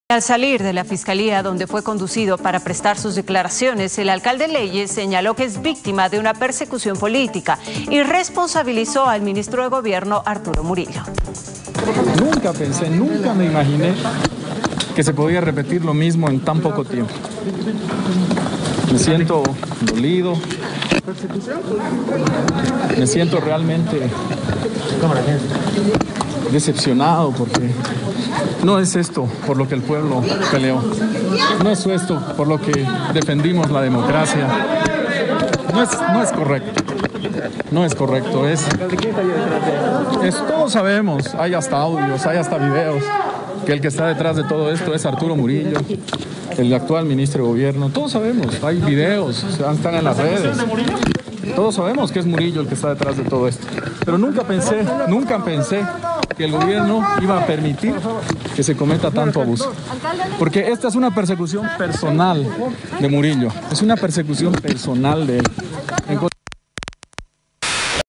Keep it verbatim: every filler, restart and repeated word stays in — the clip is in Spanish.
Al salir de la fiscalía donde fue conducido para prestar sus declaraciones, el alcalde Leyes señaló que es víctima de una persecución política y responsabilizó al ministro de Gobierno, Arturo Murillo. Nunca pensé, nunca me imaginé que se podía repetir lo mismo en tan poco tiempo. Me siento dolido, me siento realmente decepcionado porque no es esto por lo que el pueblo peleó, no es esto por lo que defendimos la democracia, no es, no es correcto, no es correcto, es, es, todos sabemos, hay hasta audios, hay hasta videos, que el que está detrás de todo esto es Arturo Murillo, el actual ministro de Gobierno, todos sabemos, hay videos, están en las redes. Todos sabemos que es Murillo el que está detrás de todo esto, pero nunca pensé, nunca pensé que el gobierno iba a permitir que se cometa tanto abuso. Porque esta es una persecución personal de Murillo, es una persecución personal de él.